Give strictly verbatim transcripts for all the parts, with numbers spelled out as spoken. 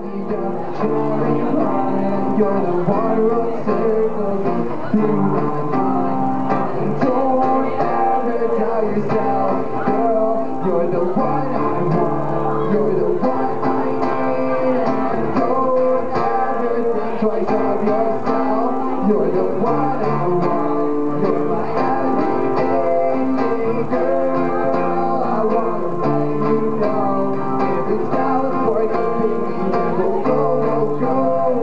You're the one who circles through my mind. And don't ever tell yourself, girl, you're the one I want. You're the one I need. And don't ever think twice of yourself. You're the one I want. You're my everything, girl. I wanna let you know. If it's California, baby, then we'll go, go, go.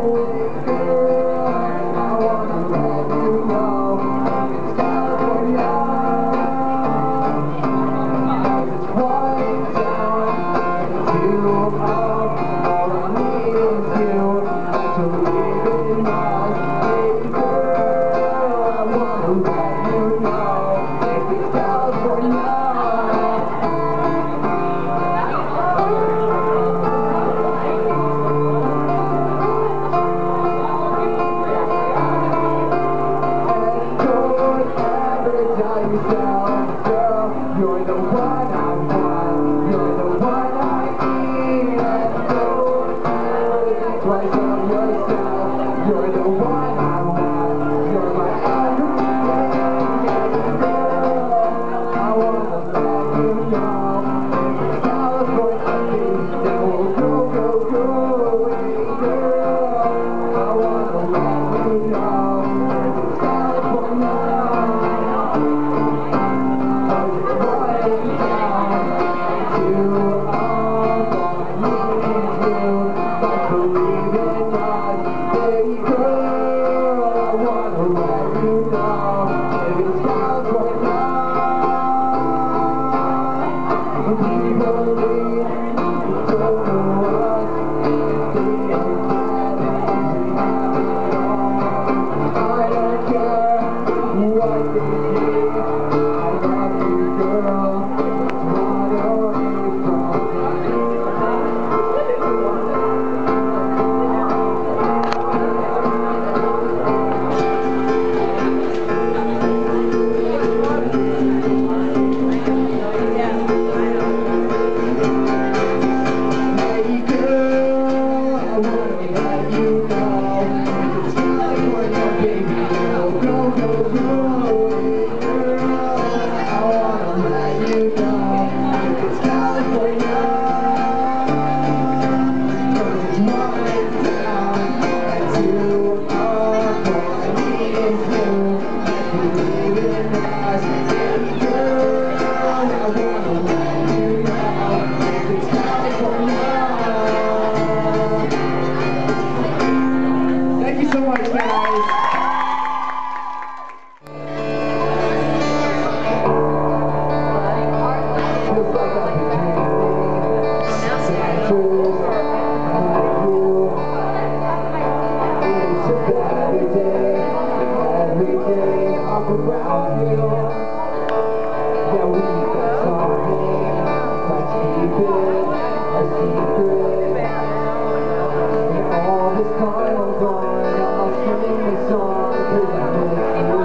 You're the one I want, you're the one I need, and don't ever think twice of yourself. You're the one I want, you're my everything, girl. I wanna let you know, if it's California, then we'll go, go, go away, girl. I wanna let you know, if it's California. Thank you so much, guys. Feels like I've been dreaming since it's a better day. Every day I'm around you. Yeah, we got something. Let's keep it a secret. And all this time I'm gone, I'll sing this song 'cause I miss you.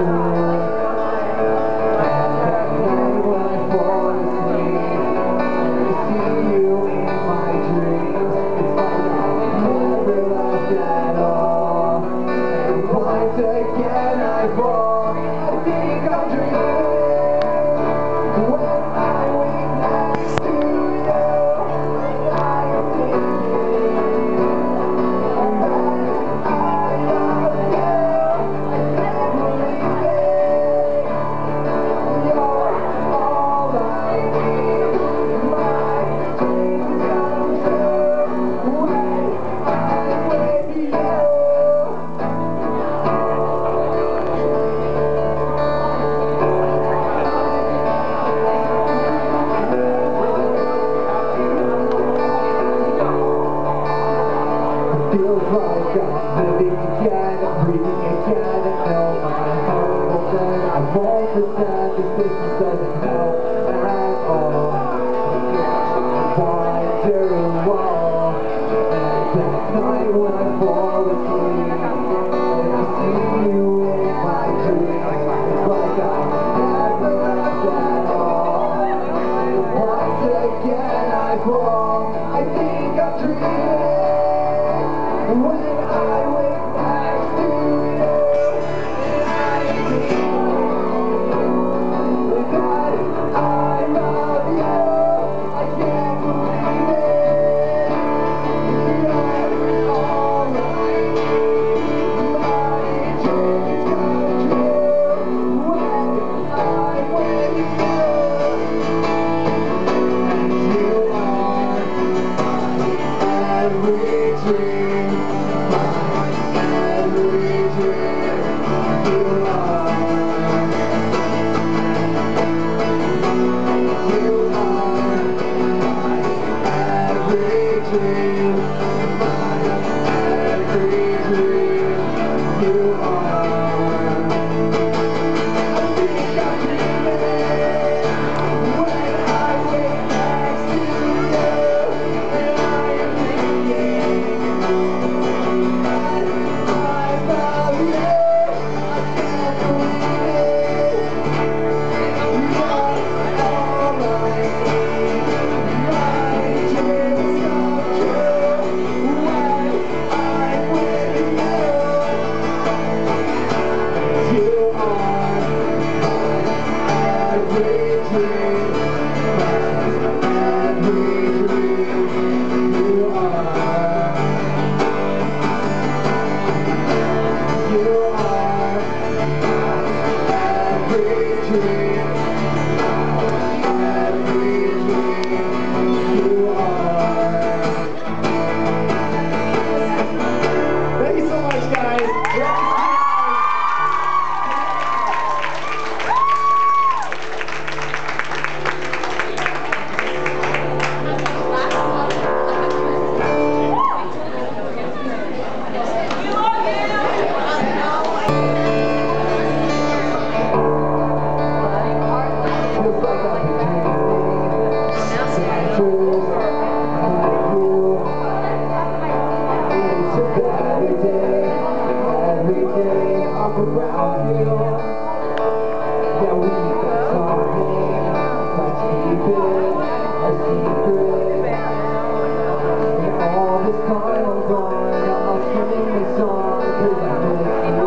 And that night when I fall asleep, I see you in my dreams. It's like I never left at all. And once again I fall, I think I'm dreaming. When I wake next to you, I am thinking that I love you. Everything, you're all I need. My dreams come true when I'm with you. Feels like I'm living again, I'm breathing again, and know my heart will bend. I won't pretend this distance doesn't help at all. Wonder wall, and that night when I fall asleep, and I see you in my dreams, it's like I never left at all. Once again I fall, I think I'm dreaming. dream, my every dream, you are. You are my every dream, my every dream, you are. I think I'm dreaming when I wake next to you, and I am thinking that I love you. I can't believe it. You're all I need. My dreams come true when I'm with you. You are my every dream, my every dream. You are. You are my every dream, my every dream. You are. Thank you so much, guys. Feels like I've been dreaming some truth like you. It's a better day every day I'm around you. Yeah, we got something, let's keep it a secret. And all this time I'm gone, I'll sing this song 'cause I miss you.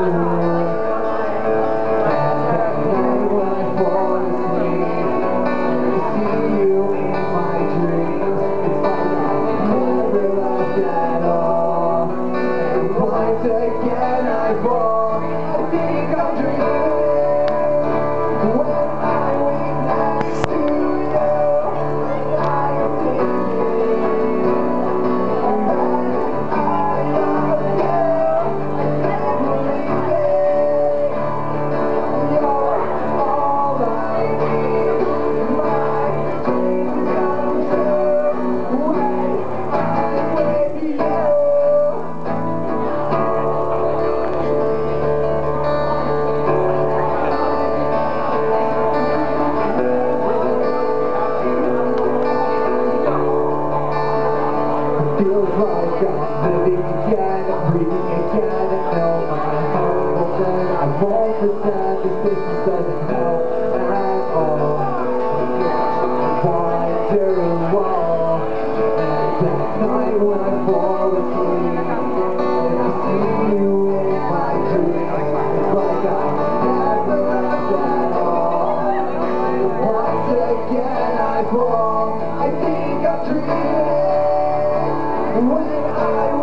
And that night when I fall asleep, I see you in my dreams. It's like I never left at all. And once again I fall, I think I'm dreaming when I wake next to you. And I am thinking that I love you. I can't believe it. You're all I need. My dreams come true when I'm with you. Feels like I'm living again, I'm breathing again. I know my heart will bend. I won't pretend this distance doesn't help at all. I'm wondering why. And that night when I fall asleep, and I see you in my dreams, it's like I never left at all. And once again I fall, I think I'm dreaming when I